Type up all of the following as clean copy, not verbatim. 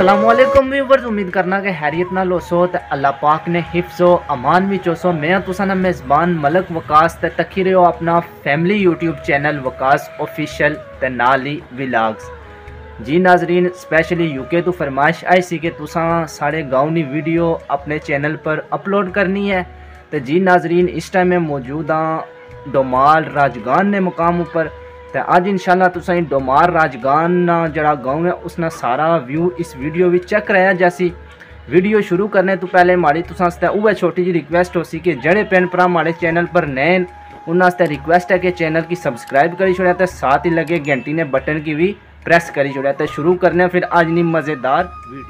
अस्सलामुअलैकुम व्यूअर्स, उम्मीद करना कि हैरियत नाल होसो ते अल्लाह पाक ने हिफ्ज़ो अमान विच होसो। मैं तुसां दा मेज़बान मलक वकास ते तकी रहो अपना family YouTube channel Waqas official ते नाल ही व्लॉग्स। जी नाजरीन, स्पेशली यूके तो फरमाइश आई सी कि तुसां साढ़े गाँव दी वीडियो अपने चैनल पर अपलोड करनी है। तो जी नाजरीन, इस टाइम मैं मौजूद हाँ डोमार राजगान ने मुकाम उपर। तो अज इंशाल्लाह तुसां डोमार राजगान जड़ा गाँव है उसना सारा व्यू इस वीडियो में चेक कराया। जैसी वीडियो शुरू करने तो पहले माड़ी तुसां आस्ते उह छोटी जी रिक्वेस्ट हो सी कि जड़े भैन भरा माड़े चैनल पर नए उन्होंने रिक्वेस्ट है कि चैनल की सब्सक्राइब करी छोड़ा तो साथ ही लगे घंटी ने बटन की भी प्रेस करी छोड़ा। तो शुरू करने फिर आज नी मज़ेदार वीडियो।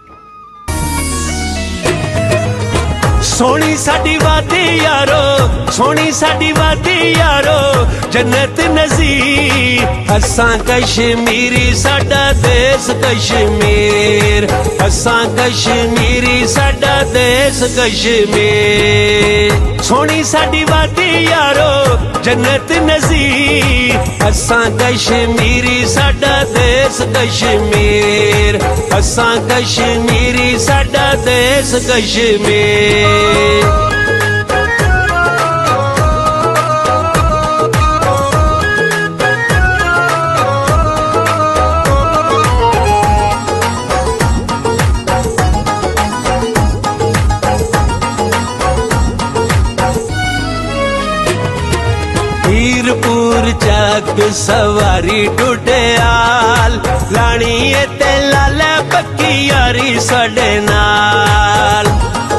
सोनी साडी वादी यारो, सोनी साडी वादी यारो, जन्नत नज़ीर। असां कश्मीरी साडा देश कश्मीर, असां कश्मीरी साडा देश कश्मीर। सोनी साडी वादी यारो, जन्नत नज़ीर। असां कश्मीरी साडा देश कश्मीर, असां कश्मीरी साडा देश कश्मीर। हीरपुर चक सवारी टुटियाल, लाणी ते लाले पक्की यारी साडे नाल।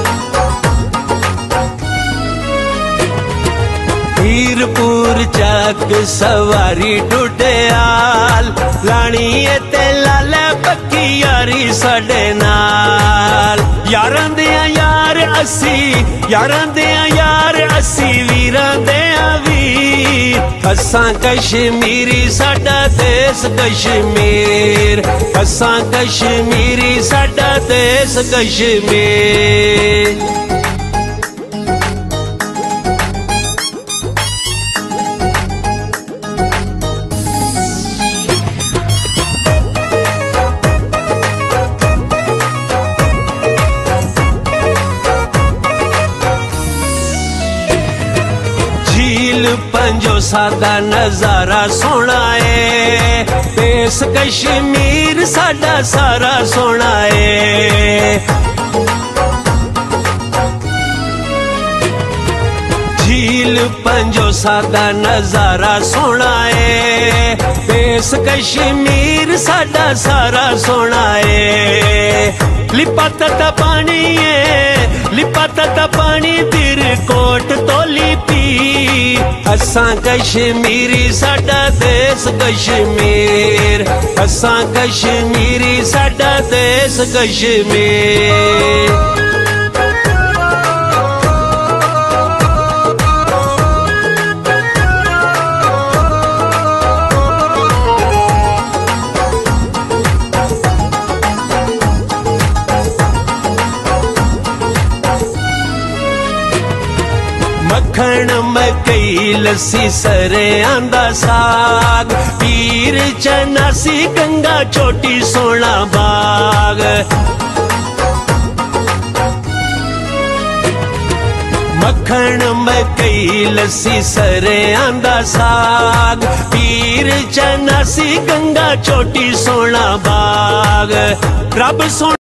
हीरपुर चक सवारी टुटियाल, लाणी ते लाले पक्की यारी साडे नाल। यारां दियां यार असी, यारां दियां यार असी, वीरां दियां वीर। असां कश्मीरी साडा देश कश्मीर, असां कश्मीरी साडा देश कश्मीर। पंजो सादा नजारा सोना है, देश कश्मीर साडा सारा सोना है। झील पंजो सादा नजारा सोना है, देश कश्मीर साडा सारा सोना है। लिपाता पानी है, लिपाता पानी तिर कोट तोली पी। असां कश्मीरी साडा देश कश्मीर, असां कश्मीरी साडा देश कश्मीर। मक्खन मकई लस्सी सरे आंदा साग, पीर चनासी गंगा छोटी सोना बाग। मक्खन मकई लस्सी सरे आंदा साग, पीर चनासी गंगा छोटी सोना बाग। रब सोना